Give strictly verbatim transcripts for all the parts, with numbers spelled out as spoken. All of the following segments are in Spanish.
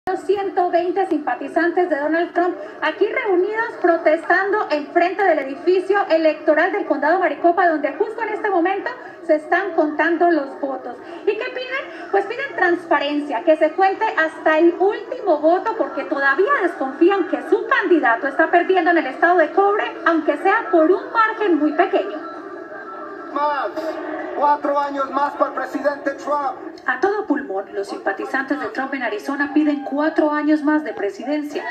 ciento veinte simpatizantes de Donald Trump aquí reunidos protestando en frente del edificio electoral del condado Maricopa, donde justo en este momento se están contando los votos. ¿Y qué piden? Pues piden transparencia, que se cuente hasta el último voto, porque todavía desconfían que su candidato está perdiendo en el estado de Cobre, aunque sea por un margen muy pequeño. Más, cuatro años más para el presidente Trump. A todo pulmón, los simpatizantes de Trump en Arizona piden cuatro años más de presidencia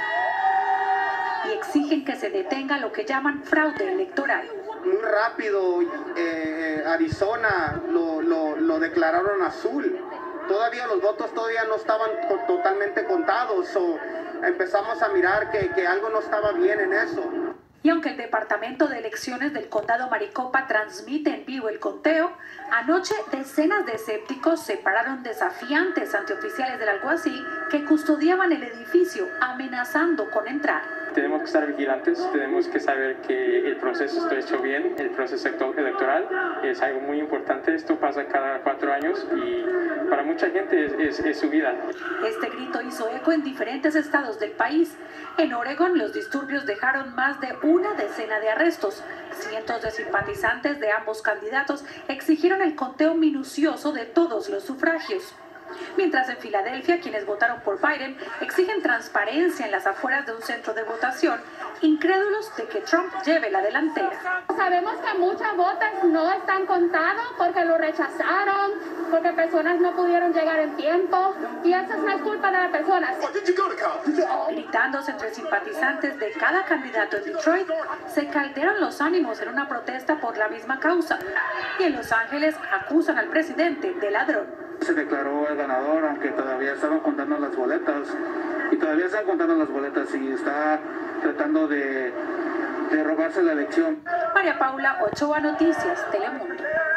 y exigen que se detenga lo que llaman fraude electoral. Muy rápido, eh, Arizona lo, lo, lo declararon azul. Todavía los votos todavía no estaban totalmente contados, o empezamos a mirar que, que algo no estaba bien en eso. Y aunque el Departamento de Elecciones del Condado Maricopa transmite en vivo el conteo, anoche decenas de escépticos se pararon desafiantes ante oficiales del alguacil que custodiaban el edificio, amenazando con entrar. Tenemos que estar vigilantes, tenemos que saber que el proceso está hecho bien, el proceso electoral es algo muy importante, esto pasa cada cuatro años y para mucha gente es, es, es su vida. Este grito hizo eco en diferentes estados del país. En Oregon, los disturbios dejaron más de una decena de arrestos. Cientos de simpatizantes de ambos candidatos exigieron el conteo minucioso de todos los sufragios. Mientras en Filadelfia, quienes votaron por Biden exigen transparencia en las afueras de un centro de votación, incrédulos de que Trump lleve la delantera. Sabemos que muchas votos no están contados porque lo rechazaron, porque personas no pudieron llegar en tiempo, y esa no es culpa de las personas. Gritándose entre simpatizantes de cada candidato en Detroit, se caldearon los ánimos en una protesta por la misma causa. Y en Los Ángeles acusan al presidente de ladrón. Se declaró el ganador, aunque todavía estaban contando las boletas, y todavía están contando las boletas y está tratando de, de robarse la elección. María Paula Ochoa, Noticias, Telemundo.